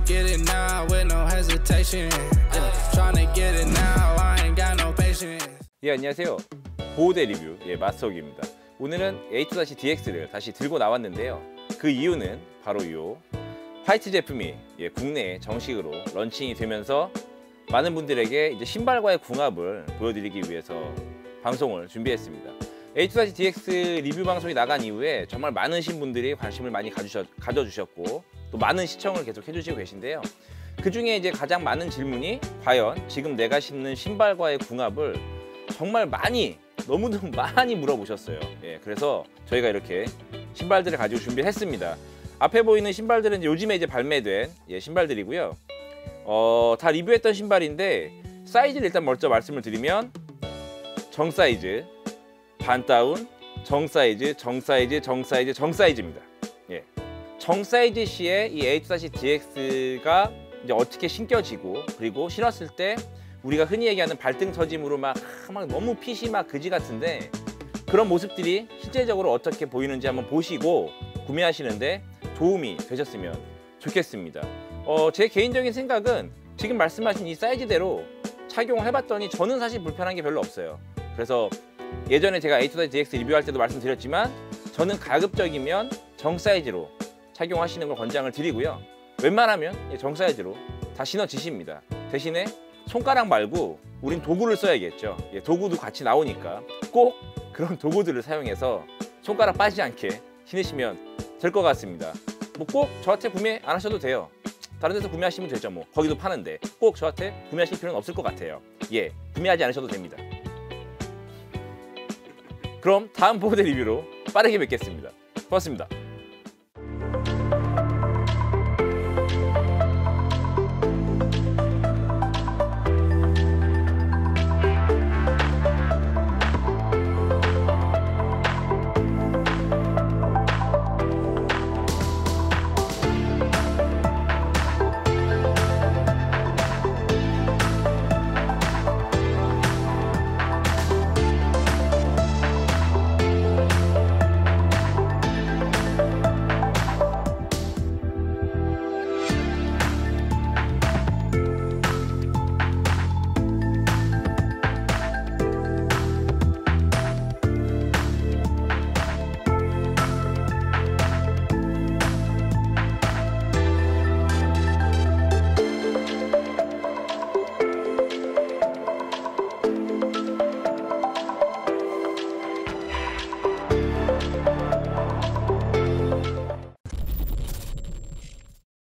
get it now with no hesitation. Trying to get it now, I ain't got no patience. 예, 안녕하세요. 보호대 리뷰 마스터기입니다. 오늘은 A2-DX를 다시 들고 나왔는데요. 그 이유는 바로 이 화이트 제품이 국내에 정식으로 런칭이 되면서 많은 분들에게 이제 신발과의 궁합을 보여드리기 위해서 방송을 준비했습니다. A2-DX 리뷰 방송이 나간 이후에 정말 많으신 분들이 관심을 많이 가져주셨고 또 많은 시청을 계속 해주시고 계신데요. 그 중에 이제 가장 많은 질문이 과연 지금 내가 신는 신발과의 궁합을 정말 너무너무 많이 물어보셨어요. 그래서 저희가 이렇게 신발들을 가지고 준비했습니다. 앞에 보이는 신발들은 요즘에 이제 발매된 신발들이고요. 다 리뷰했던 신발인데 사이즈를 일단 먼저 말씀을 드리면 정 사이즈, 반 다운, 정 사이즈, 정 사이즈, 정 사이즈, 정 사이즈입니다. 정 사이즈 시에 이 A2-DX가 이제 어떻게 신겨지고 그리고 신었을 때 우리가 흔히 얘기하는 발등 터짐으로 막 너무 핏이 막 그지 같은데 그런 모습들이 실제적으로 어떻게 보이는지 한번 보시고 구매하시는데 도움이 되셨으면 좋겠습니다. 제 개인적인 생각은 지금 말씀하신 이 사이즈대로 착용을 해봤더니 저는 사실 불편한 게 별로 없어요. 그래서 예전에 제가 A2-DX 리뷰할 때도 말씀드렸지만 저는 가급적이면 정 사이즈로 착용하시는 걸 권장을 드리고요. 웬만하면 정 사이즈로 다 신어지십니다. 대신에 손가락 말고 우린 도구를 써야겠죠. 도구도 같이 나오니까 꼭 그런 도구들을 사용해서 손가락 빠지지 않게 신으시면 될 것 같습니다. 뭐 꼭 저한테 구매 안 하셔도 돼요. 다른 데서 구매하시면 되죠. 뭐 거기도 파는데 꼭 저한테 구매하실 필요는 없을 것 같아요. 구매하지 않으셔도 됩니다. 그럼 다음 보호대 리뷰로 빠르게 뵙겠습니다. 고맙습니다.